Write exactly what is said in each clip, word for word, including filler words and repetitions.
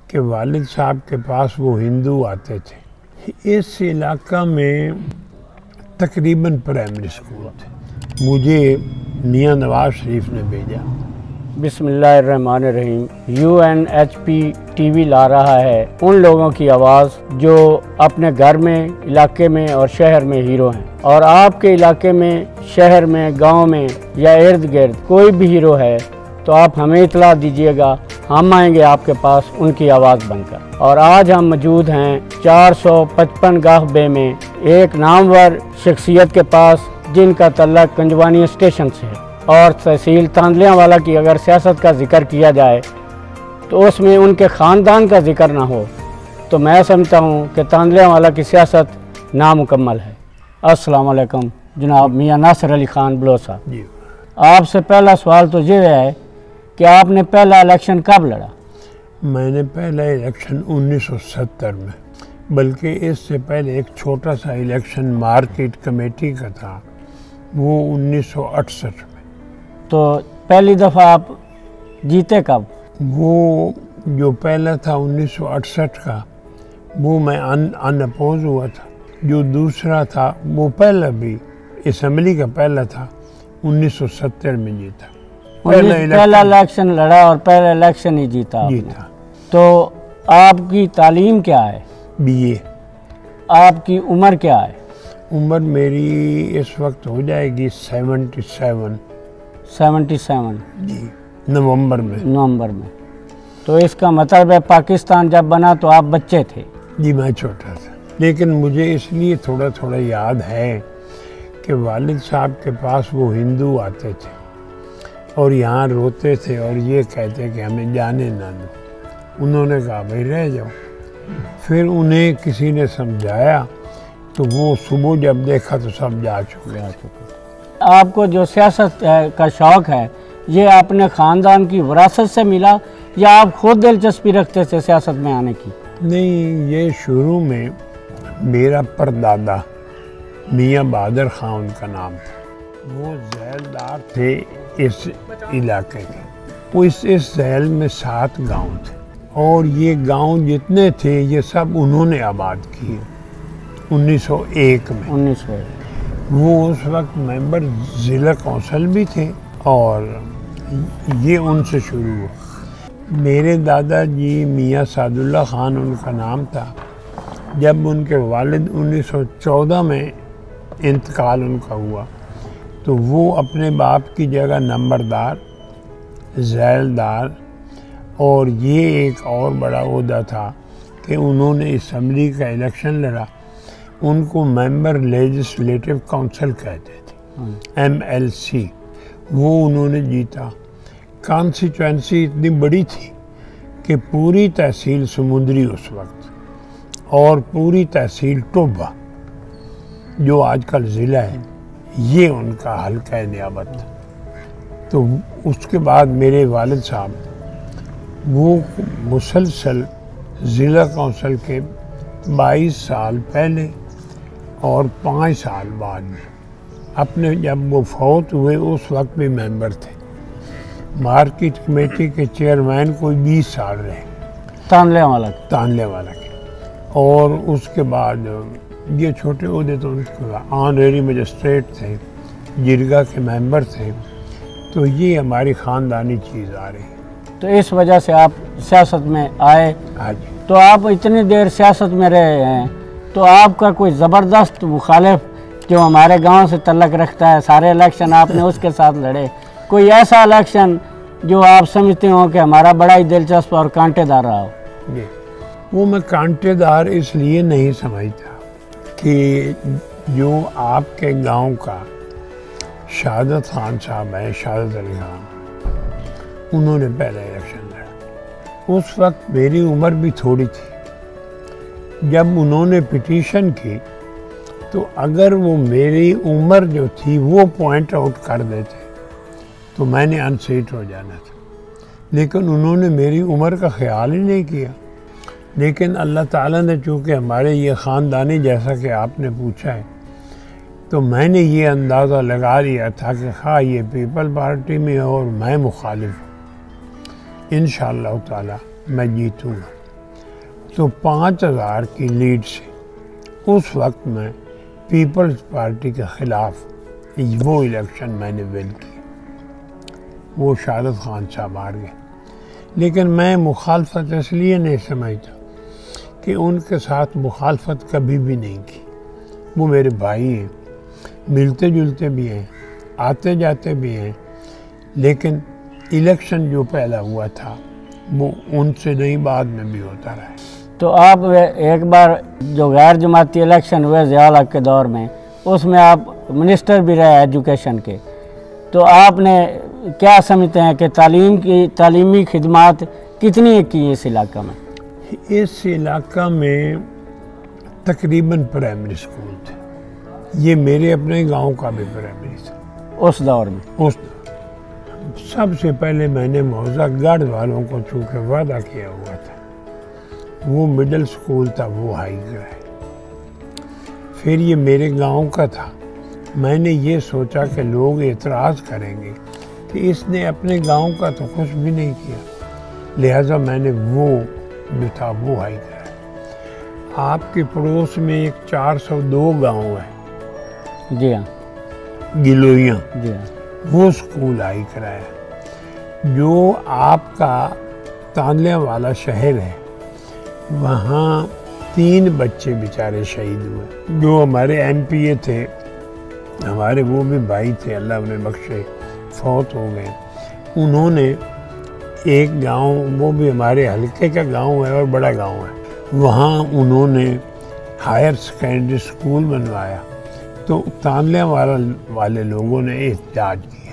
कि वालिद साहब के पास वो हिंदू आते थे। इस इलाका में तकरीबन प्राइमरी स्कूल थे। मुझे मियाँ नवाज शरीफ ने भेजा। बिस्मिल्लाहिर्रहमानिर्रहीम। U N H P TV ला रहा है उन लोगों की आवाज़ जो अपने घर में, इलाके में और शहर में हीरो हैं। और आपके इलाके में, शहर में, गांव में या इर्द गिर्द कोई भी हीरो है तो आप हमें इतला दीजिएगा, हम आएंगे आपके पास उनकी आवाज़ बनकर। और आज हम मौजूद हैं चार सौ पचपन गाह बे में एक नामवर शख्सियत के पास जिनका तल्लक कंजवानी स्टेशन से है। और तहसील तांदलियावाला की अगर सियासत का जिक्र किया जाए तो उसमें उनके ख़ानदान का जिक्र ना हो तो मैं समझता हूँ कि तांदलियावाला की सियासत नामुकम्मल है। अस्सलाम वालेकुम जनाब मियाँ नासिर अली ख़ान बलोच साहब। आपसे पहला सवाल तो ये है कि आपने पहला इलेक्शन कब लड़ा? मैंने पहला इलेक्शन उन्नीस सौ सत्तर में, बल्कि इससे पहले एक छोटा सा इलेक्शन मार्केट कमेटी का था, वो उन्नीस सौ अड़सठ में। तो पहली दफ़ा आप जीते कब? वो जो पहला था उन्नीस सौ अड़सठ का, वो मैं अन अनअपोज हुआ था। जो दूसरा था वो पहला भी असम्बली का पहला था, उन्नीस सौ सत्तर में जीता। पहला पहला इलेक्शन लड़ा और पहला इलेक्शन ही जीता जीता। तो आपकी तालीम क्या है? बीए। आपकी उम्र क्या है? उम्र मेरी इस वक्त हो जाएगी सेवेंटी सेवन। सेवेंटी सेवन जी, नवंबर में। नवंबर में। तो इसका मतलब है पाकिस्तान जब बना तो आप बच्चे थे? जी, मैं छोटा था, लेकिन मुझे इसलिए थोड़ा थोड़ा याद है कि वालिद साहब के पास वो हिंदू आते थे और यहाँ रोते थे और ये कहते कि हमें जाने ना दो। उन्होंने कहा भाई रह जाओ। फिर उन्हें किसी ने समझाया तो वो सुबह जब देखा तो सब जा चुके थे। आपको जो सियासत का शौक़ है ये अपने ख़ानदान की विरासत से मिला या आप खुद दिलचस्पी रखते थे सियासत में आने की? नहीं, ये शुरू में मेरा परदादा मियाँ बहादुर खान उनका नाम था, वो झैलदार थे इस इलाके के। वो इस इस झैल में सात गांव थे और ये गांव जितने थे ये सब उन्होंने आबाद किए उन्नीस सौ एक में। उन्नीस सौ एक। वो उस वक्त मेंबर ज़िला कौंसिल भी थे और ये उनसे शुरू हुआ। मेरे दादाजी मियाँ सादुल्ला खान उनका नाम था। जब उनके वालिद उन्नीस सौ चौदह में इंतकाल उनका हुआ तो वो अपने बाप की जगह नंबरदार, झैलदार और ये एक और बड़ा ओहदा था कि उन्होंने असम्बली का इलेक्शन लड़ा। उनको मेंबर लेजिस्लेटिव काउंसिल कहते थे, एम एल सी। वो उन्होंने जीता। कॉन्स्टिट्यूएंसी इतनी बड़ी थी कि पूरी तहसील समुंदरी उस वक्त और पूरी तहसील टोबा जो आजकल ज़िला है, ये उनका हल्का नियाबत था। तो उसके बाद मेरे वालिद साहब वो मुसलसल ज़िला कौंसिल के बाईस साल पहले और पाँच साल बाद में अपने जब वो फौत हुए उस वक्त भी मेंबर थे। मार्केट कमेटी के चेयरमैन कोई बीस साल रहे, तांदलियावाला तांदलियावाला के। और उसके बाद ये छोटे ओहदे तो उनके ऑनरेरी मजिस्ट्रेट थे, जिरगा के मेंबर थे। तो ये हमारी ख़ानदानी चीज़ आ रही। तो इस वजह से आप सियासत में आए। हाँ जी। तो आप इतनी देर सियासत में रहे हैं तो आपका कोई ज़बरदस्त मुखालिफ जो हमारे गांव से तल्लक रखता है, सारे इलेक्शन आपने उसके साथ लड़े, कोई ऐसा इलेक्शन जो आप समझते हो कि हमारा बड़ा ही दिलचस्प और कांटेदार रहा हो? जी, वो मैं कांटेदार इसलिए नहीं समझता कि जो आपके गांव का शहादत खान साहब है, शहादत अली खान, उन्होंने पहला इलेक्शन लड़ा। उस वक्त मेरी उम्र भी थोड़ी थी। जब उन्होंने पिटीशन की तो अगर वो मेरी उम्र जो थी वो पॉइंट आउट कर देते तो मैंने अनसीट हो जाना था, लेकिन उन्होंने मेरी उम्र का ख्याल ही नहीं किया। लेकिन अल्लाह ताला ने चूँकि हमारे ये ख़ानदानी, जैसा कि आपने पूछा है, तो मैंने ये अंदाज़ा लगा लिया था कि हाँ ये पीपल पार्टी में और मैं मुखालिफ हूँ, इंशाअल्लाह ताला मैं जीतूँगा। तो पाँच हज़ार की लीड से उस वक्त में पीपल्स पार्टी के ख़िलाफ़ वो इलेक्शन मैंने विन किया। वो शारद खान साहब हार गए, लेकिन मैं मुखालफत इसलिए नहीं समझता कि उनके साथ मुखालफत कभी भी नहीं की। वो मेरे भाई हैं, मिलते जुलते भी हैं, आते जाते भी हैं, लेकिन इलेक्शन जो पहला हुआ था वो उनसे नहीं, बाद में भी होता रहा। तो आप एक बार जो गैर जमाती इलेक्शन हुए ज़िया हक के दौर में, उसमें आप मिनिस्टर भी रहे एजुकेशन के, तो आपने क्या समझते हैं कि तालीम की तालीमी खिदमात कितनी की इस इलाका में? इस इलाका में तकरीबन प्राइमरी स्कूल थे। ये मेरे अपने गांव का भी प्राइमरी था उस दौर में। उस सबसे पहले मैंने मौजा गढ़ वालों को चूँकि वादा किया हुआ था, वो मिडिल स्कूल था, वो हाई कराए। फिर ये मेरे गांव का था। मैंने ये सोचा कि लोग एतराज़ करेंगे कि इसने अपने गांव का तो कुछ भी नहीं किया, लिहाजा मैंने वो जो था वो हाई कराया। आपके पड़ोस में एक चार सौ दो गाँव है, जी हाँ, गिलोइयाँ, जी हाँ, वो स्कूल हाई कराया। जो आपका तांदले वाला शहर है, वहाँ तीन बच्चे बेचारे शहीद हुए। जो हमारे एम पी ए थे, हमारे वो भी भाई थे, अल्लाह उन्हें बख्शे, फौत हो गए। उन्होंने एक गांव, वो भी हमारे हल्के का गांव है और बड़ा गांव है, वहाँ उन्होंने हायर सेकेंडरी स्कूल बनवाया। तो तांदले वाला वाले लोगों ने एहतजाज किया।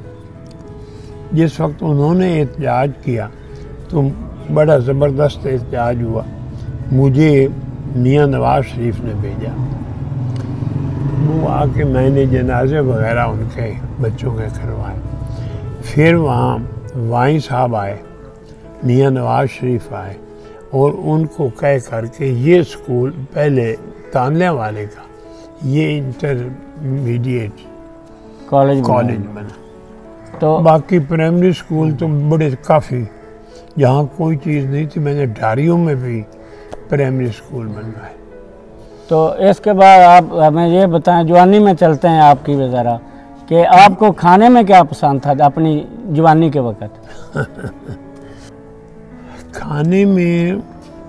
जिस वक्त उन्होंने एहतजाज किया तो बड़ा ज़बरदस्त एहतजाज हुआ। मुझे मियाँ नवाज शरीफ ने भेजा, वो आके मैंने जनाजे वगैरह उनके बच्चों के करवाए। फिर वहाँ वाई साहब आए, मियाँ नवाज शरीफ आए और उनको कह करके ये स्कूल पहले तांदले वाले का ये इंटरमीडिएट कॉलेज कॉलेज बना। तो बाकी प्राइमरी स्कूल तो बड़े काफ़ी, जहाँ कोई चीज़ नहीं थी, मैंने ढारियों में भी प्राइमरी स्कूल बनवाए। तो इसके बाद आप हमें ये बताएं, जवानी में चलते हैं आपकी ज़रा, कि आपको खाने में क्या पसंद था अपनी जवानी के वक़्त? खाने में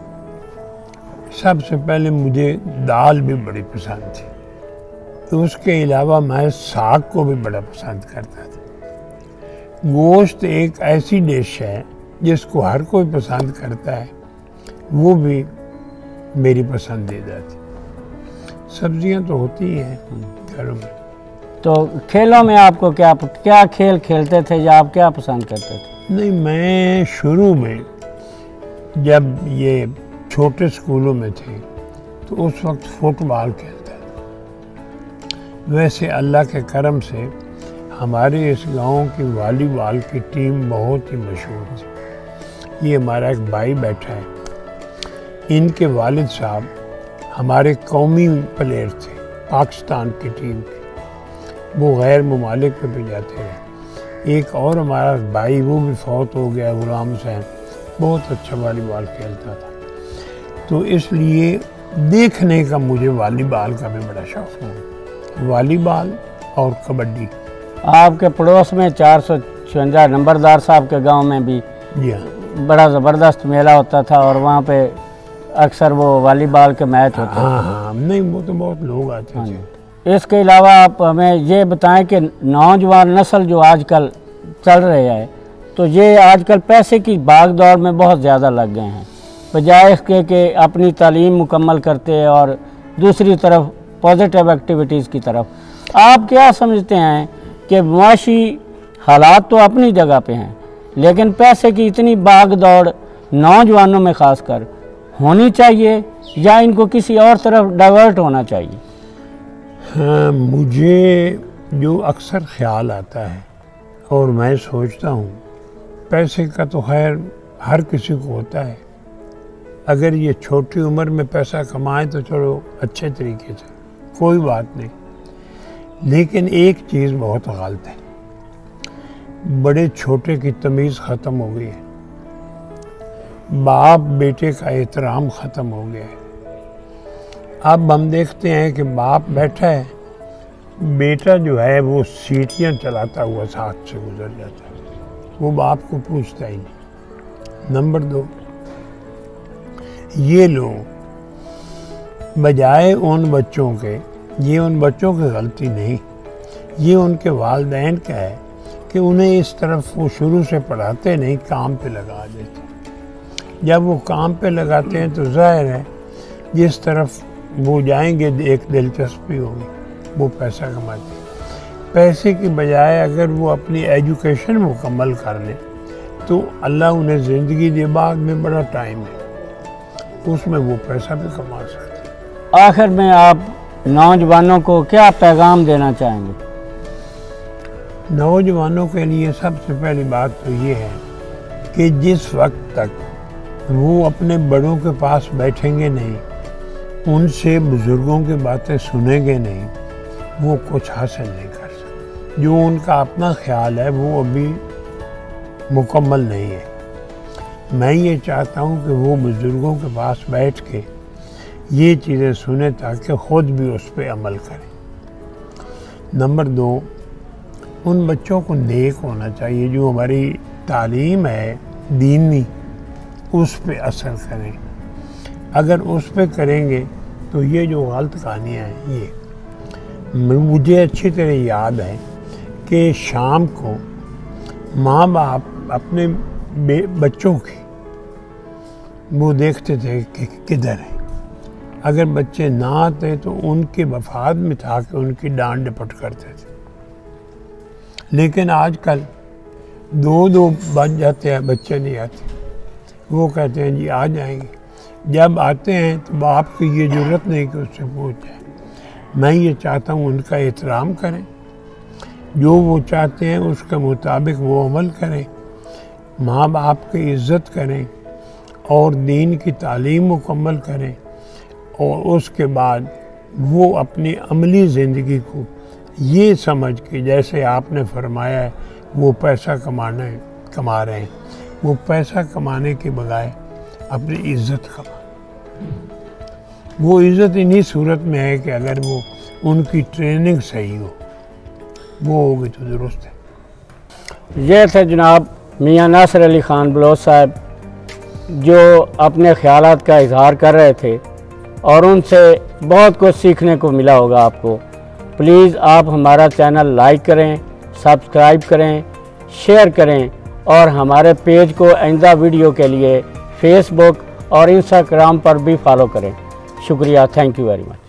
सबसे पहले मुझे दाल भी बड़ी पसंद थी, तो उसके अलावा मैं साग को भी बड़ा पसंद करता था। गोश्त एक ऐसी डिश है जिसको हर कोई पसंद करता है, वो भी मेरी पसंदीदा थी। सब्जियां तो होती ही हैं घरों में। तो खेलों में आपको क्या क्या खेल खेलते थे या आप क्या पसंद करते थे? नहीं, मैं शुरू में जब ये छोटे स्कूलों में थे तो उस वक्त फुटबॉल खेलता था। वैसे अल्लाह के करम से हमारे इस गांव की वॉलीबॉल की टीम बहुत ही मशहूर थी। ये हमारा एक भाई बैठा है, इनके वालिद साहब हमारे कौमी प्लेयर थे पाकिस्तान की टीम के, वो गैर ममालिक पे भी जाते रहे। एक और हमारा भाई, वो भी फौत हो गया, गुलाम हुसैन, बहुत अच्छा वॉलीबॉल खेलता था। तो इसलिए देखने का मुझे वॉलीबॉल का भी बड़ा शौक है, वॉलीबॉल और कबड्डी। आपके पड़ोस में चार सौ छवंजा नंबरदार साहब के गांव में भी जी हाँ, बड़ा ज़बरदस्त मेला होता था और वहाँ पे अक्सर वो वॉलीबॉल के मैच होते थे। हाँ हाँ, नहीं वो तो बहुत लोग आते थे। इसके अलावा आप हमें ये बताएं कि नौजवान नस्ल जो आजकल चल रहे हैं, तो ये आजकल पैसे की भाग दौड़ में बहुत ज़्यादा लग गए हैं, बजाय इसके कि अपनी तालीम मुकम्मल करते हैं और दूसरी तरफ पॉजिटिव एक्टिविटीज़ की तरफ। आप क्या समझते हैं कि मुआशी हालात तो अपनी जगह पे हैं, लेकिन पैसे की इतनी भाग दौड़ नौजवानों में ख़ासकर होनी चाहिए या इनको किसी और तरफ डाइवर्ट होना चाहिए? हाँ, मुझे जो अक्सर ख्याल आता है और मैं सोचता हूँ, पैसे का तो खैर हर किसी को होता है। अगर ये छोटी उम्र में पैसा कमाए तो चलो अच्छे तरीके से, कोई बात नहीं। लेकिन एक चीज़ बहुत गलत है, बड़े छोटे की तमीज़ ख़त्म हो गई है। बाप बेटे का एहतराम ख़त्म हो गया है। अब हम देखते हैं कि बाप बैठा है, बेटा जो है वो सीटियाँ चलाता हुआ साथ से गुजर जाता है, वो बाप को पूछता ही नहीं। नंबर दो, ये लोग बजाय उन बच्चों के, ये उन बच्चों की गलती नहीं, ये उनके वालिदैन का है कि उन्हें इस तरफ वो शुरू से पढ़ाते नहीं, काम पे लगा देते। जब वो काम पे लगाते हैं तो जाहिर है जिस तरफ वो जाएंगे एक दिलचस्पी होगी, वो पैसा कमाते। पैसे की बजाय अगर वो अपनी एजुकेशन मुकम्मल कर लें तो अल्लाह उन्हें ज़िंदगी दे, बाद में बड़ा टाइम है, उसमें वो पैसा भी कमा सकते। आखिर में आप नौजवानों को क्या पैगाम देना चाहेंगे? नौजवानों के लिए सबसे पहली बात तो ये है कि जिस वक्त तक वो अपने बड़ों के पास बैठेंगे नहीं, उनसे बुज़ुर्गों की बातें सुनेंगे नहीं, वो कुछ हासिल नहीं कर सकते। जो उनका अपना ख्याल है वो अभी मुकम्मल नहीं है। मैं ये चाहता हूँ कि वो बुज़ुर्गों के पास बैठ के ये चीज़ें सुने ताकि ख़ुद भी उस पर अमल करें। नंबर दो, उन बच्चों को नेक होना चाहिए, जो हमारी तालीम है दीनी उस पे असर करें। अगर उस पे करेंगे तो ये जो गलत कहानियाँ हैं, ये मुझे अच्छी तरह याद है कि शाम को माँ बाप अपने बच्चों की वो देखते थे कि किधर है। अगर बच्चे ना आते तो उनके मफाद में था कि उनकी डांट डपट करते थे। लेकिन आजकल दो दो बज जाते हैं, बच्चे नहीं आते। वो कहते हैं जी आ जाएंगे, जब आते हैं तो बाप की ये ज़रूरत नहीं कि उससे पूछ जाए। मैं ये चाहता हूँ उनका एहतराम करें, जो वो चाहते हैं उसके मुताबिक वो अमल करें, माँ बाप की इज़्ज़त करें और दीन की तालीम मुकम्मल करें, और उसके बाद वो अपनी अमली ज़िंदगी को ये समझ के, जैसे आपने फरमाया है वो पैसा कमाने कमा रहे हैं, वो पैसा कमाने के बजाय अपनी इज़्ज़त कमा। वो इज़्ज़त इन्हीं सूरत में है कि अगर वो उनकी ट्रेनिंग सही हो, वो होगी तो दुरुस्त है। ये थे जनाब मियाँ नासिर अली ख़ान बलोच साहब, जो अपने ख़यालात का इजहार कर रहे थे और उनसे बहुत कुछ सीखने को मिला होगा आपको। प्लीज़ आप हमारा चैनल लाइक करें, सब्सक्राइब करें, शेयर करें और हमारे पेज को आइंदा वीडियो के लिए फेसबुक और इंस्टाग्राम पर भी फॉलो करें। शुक्रिया, थैंक यू वेरी मच।